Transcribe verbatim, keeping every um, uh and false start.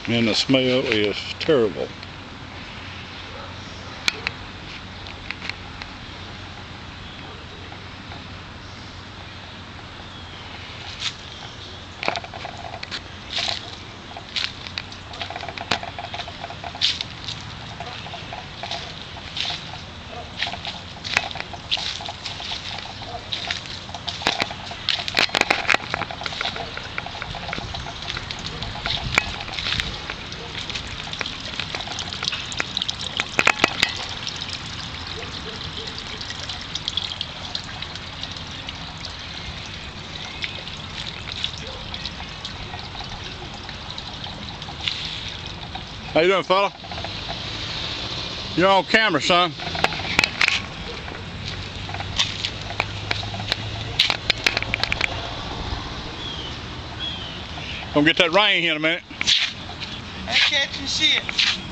and the smell is terrible. How you doing, fella? You're on camera, son. Gonna get that rain here in a minute. Ain't catching shit.